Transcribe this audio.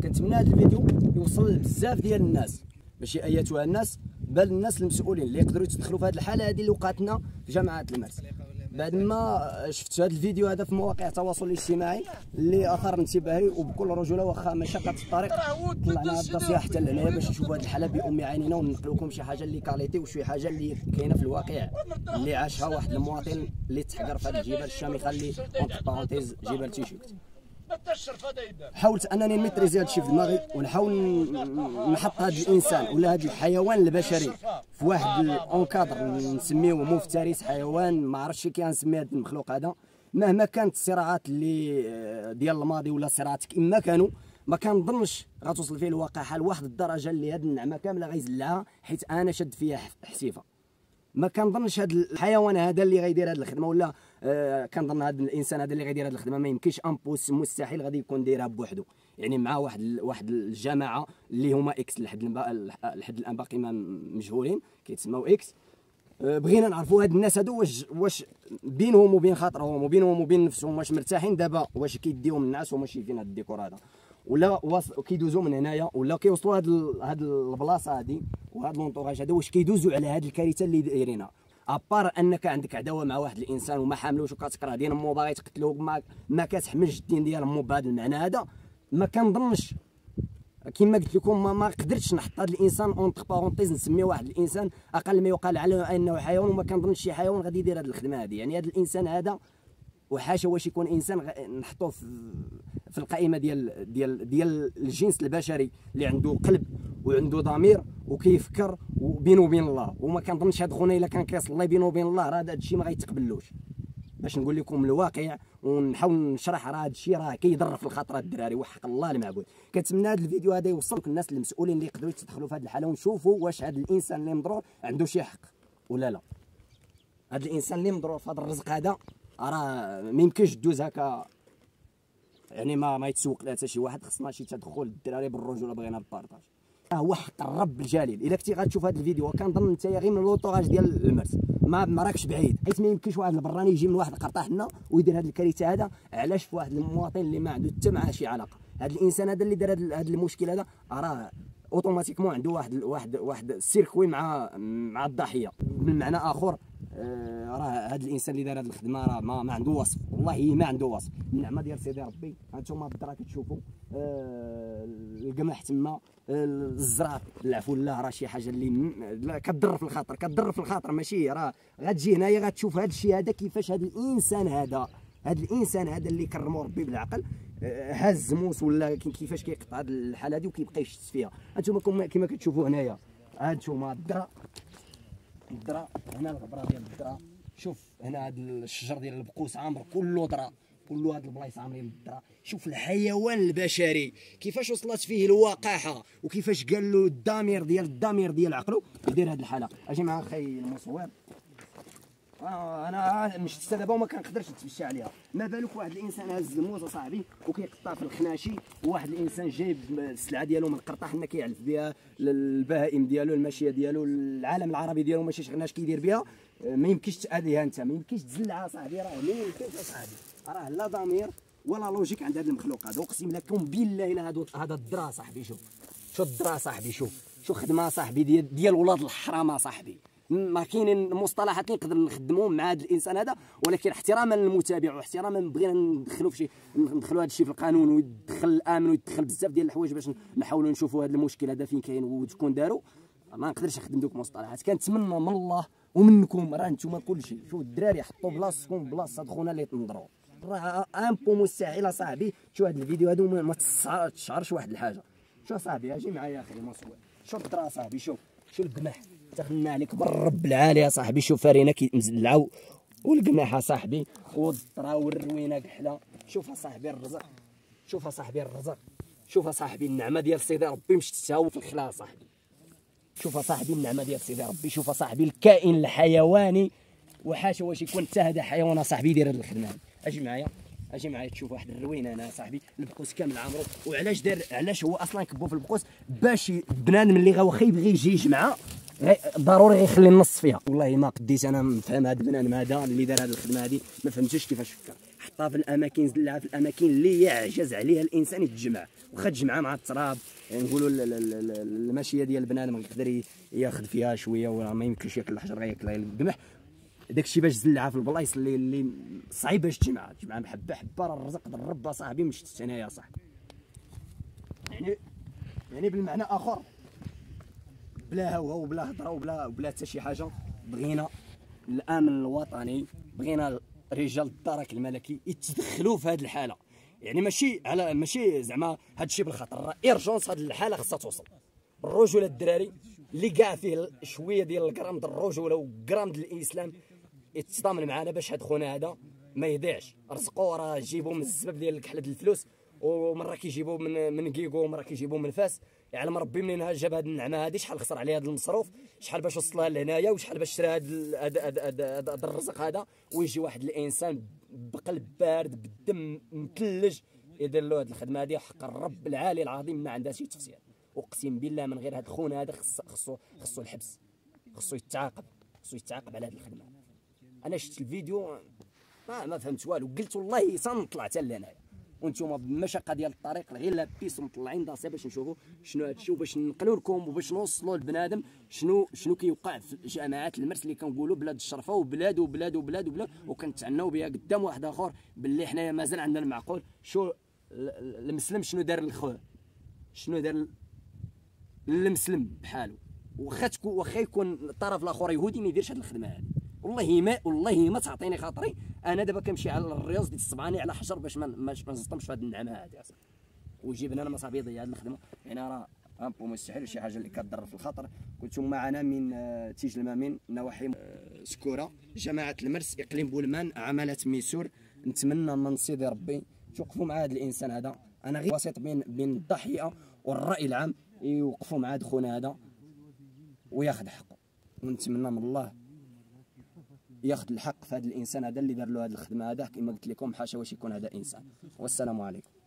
كنتمنى هذا الفيديو يوصل لبزاف ديال الناس، ماشي ايتها الناس بل الناس المسؤولين اللي يقدروا يتدخلوا في هذه الحاله هذه اللي وقعت لنا في جامعه المرس. بعد ما شفت هذا الفيديو هذا في مواقع التواصل الاجتماعي اللي اثار انتباهي، وبكل رجوله واخا مشقه الطريق طلعنا الدرسيه حتى لهنايا باش نشوفوا هذه الحاله بام عينينا وننقلوا لكم شي حاجه اللي كاليتي وشي حاجه اللي كاينه في الواقع اللي عاشها واحد المواطن اللي تحقر في هذه الجبال الشامخه اللي اونتر بارونتيز جبال تيشيرت. حاولت انني نميتريزي هذا الشيء في دماغي ونحاول نحط هذا الانسان ولا هذا الحيوان البشري في واحد الاونكادر نسميوه مفترس حيوان ما عرفتش كي غنسمي هذا المخلوق هذا. مهما كانت الصراعات اللي ديال الماضي ولا الصراعات كما كانوا ما كنظنش غتوصل فيه الواقع لواحد الدرجه اللي هذه النعمه كامله غيزلعها، حيت انا شد فيها حسيفه. ما كنظنش هذا الحيوان هذا اللي غيدير هذه الخدمه، ولا كنظن هذا الانسان هذا اللي غيدير هذه الخدمه ما يمكنش مستحيل غادي يكون دايرها بوحده، يعني مع واحد الجماعه اللي هما اكس لحد الان باقي ما مجهولين كيتسموا اكس. بغينا نعرفوا هاد الناس هادو واش بينهم وبين خاطرهم وبينهم وبين نفسهم واش مرتاحين دابا، واش كيديهم الناس وما شايفين هاد الديكور هذا، ولا كيدوزوا من هنايا، ولا كيوصلوا هاد البلاصه هادي وهاد لونطوراج هذا واش كيدوزوا على هاد الكارثه اللي دايرينها. ابار انك عندك عداوه مع واحد الانسان وما حاملوش وكتكره ديال مو باغي تقتلو ما كتحملش الدين ديال مو بهذا المعنى هذا، ما كنظنش كما قلت لكم ما قدرتش نحط هذا الانسان اونتر بارونتيز نسميه واحد الانسان اقل ما يقال على انه حيوان، وما كنظنش شي حيوان غادي يدير هذه الخدمه هذه. يعني هذا الانسان هذا وحاشا واش يكون انسان نحطوه في القائمه ديال الجنس البشري اللي عنده قلب وعنده ضمير وكيفكر وبينه وبين الله. وما كنظنش هذا خونا الا كان كيصلي بينه وبين الله راه هذا الشيء ما غيتقبلوش. باش نقول لكم الواقع ونحاول نشرح راه هذا الشيء راه كيضر في الخاطر الدراري وحق الله المعبود. كنتمنى هذا الفيديو هذا يوصل للناس المسؤولين اللي يقدروا يتدخلوا في هذه الحاله ونشوفوا واش هذا الانسان اللي مضرور عنده شي حق ولا لا. هذا الانسان اللي مضرور في هذا الرزق هذا راه ما يمكنش دوز هكا، يعني ما يتسوق لها حتى شي واحد. خصنا شي تدخل الدراري بالرجوله بغينا البارطاج. هو حق الرب الجليل. الا كنتي غتشوف هذا الفيديو وكنظن انت غير من لوطوراج ديال المرس ما راكش بعيد، حيت ما يمكنش واحد البراني يجي من واحد القرطاح لنا ويدير هذه الكارثه هذا. علاش في واحد المواطن اللي ما عنده حتى معاه شي علاقه. هذا الانسان هذا اللي دار هذا المشكل هذا راه اوتوماتيكمون عنده واحد السيركوي مع الضحيه. بالمعنى اخر راه هذا الانسان اللي دار هذه الخدمه راه ما عنده وصف، والله ما عنده وصف. النعمه ديال سيدي ربي هانتوما بالدرا كتشوفوا القمح تما الزرار العفو الله راه شي حاجه اللي كتضر في الخاطر ماشي راه غتجي هنايا غتشوف هذا الشيء هذا كيفاش هذا الانسان هذا اللي كرمو ربي بالعقل هز موس ولا كيفاش كيقطع هذه الحاله هذه وكيبقى يشت فيها. هانتوما كما كتشوفوا هنايا هانتوما الدرا هنا الغبره ديال الدرا. شوف هنا هذا الشجر ديال البقوس عامر كله درا، كله هاد البلايص عامرين بالدرا. شوف الحيوان البشري كيفاش وصلت فيه الوقاحه وكيفاش قال له الضمير ديال عقله يدير هاد الحاله. اجي مع اخي المصور. انا مشيت حتى دابا وما كنقدرش نتمشى عليها، ما بالك واحد الانسان هز الموز اصاحبي وكيقطع في الخناشي، وواحد الانسان جايب السلعه ديالو من القرطاح هنا كيعلف بها البهائم ديالو الماشيه ديالو العالم العربي ديالو ماشي شغلناش كيدير بها. ما يمكنش تاذيها انت، ما يمكنش تزلعها صاحبي، راه ما يمكنش اصاحبي، راه لا ضمير ولا لوجيك عند هذا المخلوق هذا. اقسم لكم بالله الا هذا الدرا صاحبي. شوف الدرا صاحبي، شوف خدمه صاحبي ديال ولاد الحرام صاحبي. ما كاينين مصطلحات اللي نقدر نخدموهم مع هذا الانسان هذا، ولكن احتراما للمتابع واحتراما بغينا ندخلوا هذا الشيء في القانون ويدخل الامن ويدخل بزاف ديال الحوايج باش نحاولوا نشوفوا هذا المشكل هذا فين كاين وشكون دارو. ما نقدرش نخدم دوك المصطلحات. كنتمنى من الله ومنكم راه نتوما كلشي. شوف الدراري حطوا بلاصتكم بلاصه هاد خونا اللي تنضروا، راه امبو مستحيل اصاحبي. شوف هذا الفيديو هذا ما تشعرش واحد الحاجه. شوف صاحبي اجي معايا اخي المصور. شوف الدرا صاحبي، شوف القمح تخلنا عليك بالرب العالي يا صاحبي. شوف فارينا كيمزلعوا والقماح صاحبي والذره والروينه كحله. شوف صاحبي الرزق، شوف صاحبي النعمه ديال سيدي ربي مش تتهاوى في الخلا صاحبي. شوف صاحبي النعمه ديال سيدي ربي. شوف صاحبي الكائن الحيواني وحاشا واش يكون حتى هذا حيوان صاحبي يدير هذه الخدمه. اجي معايا تشوف واحد الروينه انا صاحبي البقوس كامل عامرو. علاش هو اصلا كبو في البقوس باش بنادم اللي واخا يبغي يجي يجمعها ضروري غيخلي النص فيها. والله ما قديت انا نفهم هذا البنادم هذا اللي دار هذه الخدمه هذه، ما فهمتش كيفاش فكر. حطها في الاماكن، زلها في الاماكن اللي يعجز عليها الانسان يتجمع، واخا تجمعها مع التراب يعني نقولوا الماشيه ديال البنادم يقدر ياخذ فيها شويه، ولا ما يمكنش ياكل الحجر ياكل القمح. داكشي باش زلعها في البلايص اللي صعيب باش تجمعها بحبه حبه. راه الرزق د الرب صاحبي مش شفت انايا صاحبي. يعني بالمعنى اخر بلا هوى وبلا هضره وبلا حتى شي حاجه، بغينا الامن الوطني، بغينا رجال الدرك الملكي يتدخلوا في هذه الحاله. يعني ماشي زعما هذا الشيء بالخطر، راه ايرجونس هذه الحاله خصها توصل. الرجوله الدراري اللي كاع فيه شويه ديال الكرام د الرجوله وكرام د الاسلام يتصادم معنا باش هاد خونا هذا ما يضيعش. رزقو راه جيبوا من السبب ديال الكحله د الفلوس، ومره كيجيبوا من كيكو، ومره كيجيبوا من فاس. يعلم ربي منين جاب هاد النعمه هادي، شحال خسر عليها هاد المصروف، شحال باش وصلها لهنايا، وشحال باش شرا هاد الرزق هذا. ويجي واحد الانسان بقلب بارد بالدم مثلج يدير له هاد الخدمه هادي. حق الرب العالي العظيم ما عندها شي تفسير. اقسم بالله من غير هاد خونا هذا خصو الحبس، خصو يتعاقب على هاد الخدمه. انا شفت الفيديو ما فهمت والو، قلت والله سنطلع حتى لهنايا، وانتم بالمشقه ديال الطريق غير لابيس ومطلعين داسي باش نشوفوا شنو هادشي، وباش ننقلوا لكم وباش نوصلوا للبنادم شنو كيوقع في جماعات المرس اللي كنقولوا بلاد الشرفه وبلاد وبلاد وبلاد وبلاد، وكنتعناو بها قدام واحد اخر باللي حنايا مازال عندنا المعقول. شو المسلم شنو دار لخوه، شنو دار المسلم بحاله، واخا يكون الطرف الاخر يهودي ما يديرش هاد الخدمه هادي. والله ما تعطيني خاطري. انا دابا كنمشي على الرياض ديال الصبعاني على حجر باش ما نصطمش في هاد النعمه هادي اصاحبي، ويجيب لنا مصابي يضيع هاد الخدمه. يعني راه امبو مستحيل شي حاجه اللي كضر في الخاطر. كنتم معنا من تيج المامين نواحي سكوره، جماعه المرس، اقليم بولمان، عماله ميسور. نتمنى من سيدي ربي توقفوا مع هذا الانسان هذا. انا غير وسيط بين الضحيه والراي العام، يوقفوا مع هذا خونا هذا وياخذ حقه. ونتمنى من الله ياخذ الحق في هذا الانسان هذا اللي دار له هذه الخدمه هذا. كما قلت لكم حاشا واش يكون هذا انسان. والسلام عليكم.